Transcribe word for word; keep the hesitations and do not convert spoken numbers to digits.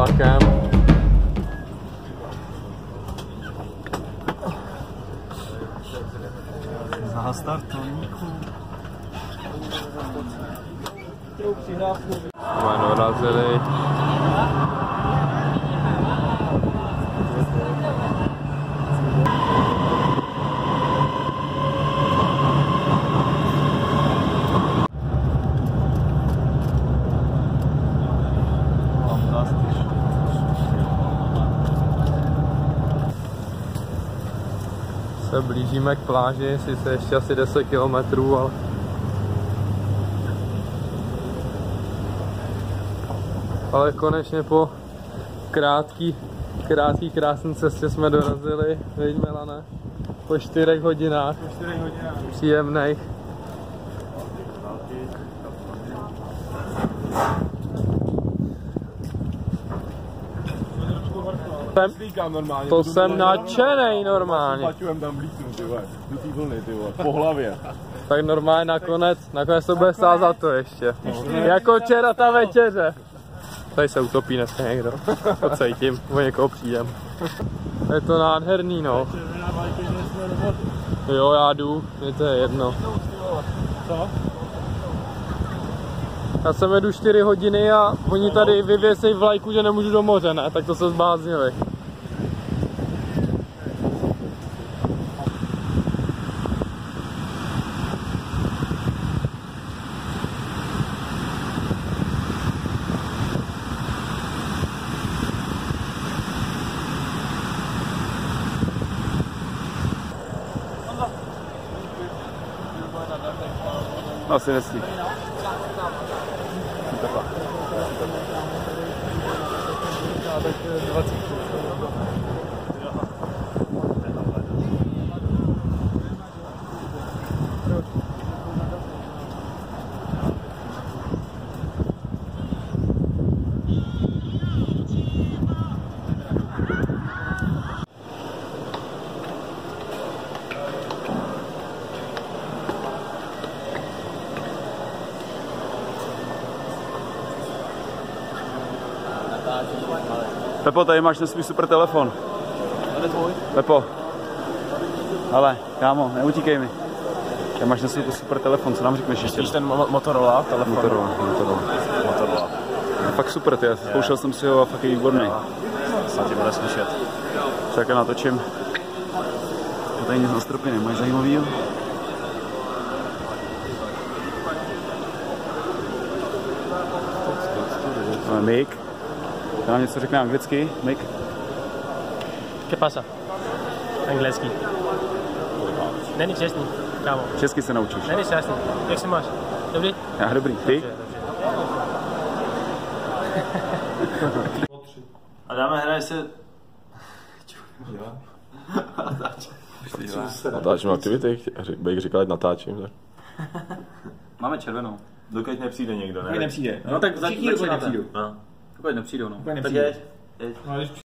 vlakem. Za startovníků. Jsme dorazili. Se blížíme k pláži, sice ještě asi deset kilometrů, ale ale konečně po krátký, krátký krásný cestě jsme dorazili, viď Milane? Po čtyřech hodinách, Po čtyřech hodinách. příjemných. Jsem, normálně, to jsem nadšenej normálně. Paťujem tam blíznu, ty vole, do té vlny, ty vole, po hlavě. Tak normálně nakonec, nakonec to bude stát za to ještě. Jako včera ta večeře. Tady se utopí dneska někdo. To cítím, o někoho přijdem. Je to nádherný, no. Jo, já jdu, mě to je jedno. Já sem jedu čtyři hodiny a oni tady vyvěsejí vlajku, že nemůžu do moře, ne? Tak to se zbláznili. Asi nesmí. Pepo, tady máš ten svůj super telefon. Pepo. Ale, kámo, neutíkej mi. Tady máš ten svůj super telefon, co nám řekneš ještě? Ten mo Motorola telefon? Motorola, Motorola. Motorola. Je fakt super, ty, zkoušel jsem si ho a fakt je výborný. Snad tě bude slyšet. Tak já natočím. A tady nic na stropě nemáš zajímavýho? Mik. To nám něco řekne anglicky, Mik. ¿Qué pasa? Anglicky. Není čestný, kámo. Česky se naučíš. Není čestný. Jak se máš? Dobrý? Já dobrý. Ty? A dáme hraje se... Natáčím aktivity, bych říkal, ať natáčím. Tak. Máme červenou. Dokud nepřijde někdo, ne? Dokud nepřijde. No tak zatím nepřijdu. No. Dokud nepřijdou, no. Tak jeď. jeď.